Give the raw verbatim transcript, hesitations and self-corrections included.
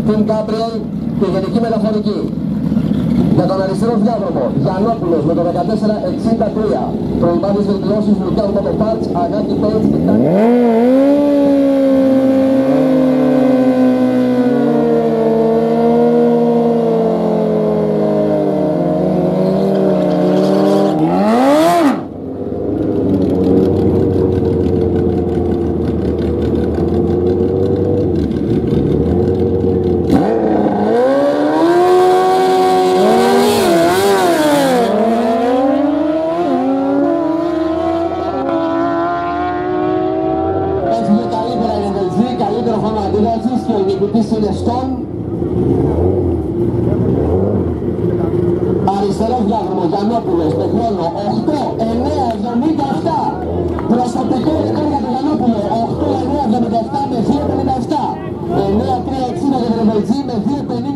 την Gabriel και γενική μεταφορική. Για τον αριστερό διάδρομο, Γιαννόπουλος με το δεκατέσσερα εξήντα τρία. Προϋπάρχεις βελτιώσεις Λουκιάν Μοτοπάρτς, Αγάκη Πέιτς και Τάνη. Καλύτερο χρόνο αντίδρασης και ο νικητής είναι στον αριστερό διάδρομο Γιαννόπουλος με χρόνο οκτώ εννέα εβδομήντα επτά. Προσωπικό ρεκόρ για τον Γιαννόπουλο οκτώ εννέα εβδομήντα επτά με δύο πενήντα επτά. εννέα τρία εξήντα για τον Βελτζή με δύο πενήντα.